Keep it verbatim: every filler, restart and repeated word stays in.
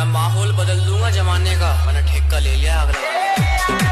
मैं माहौल बदल दूंगा जमाने का, मैंने ठेका ले लिया अगला।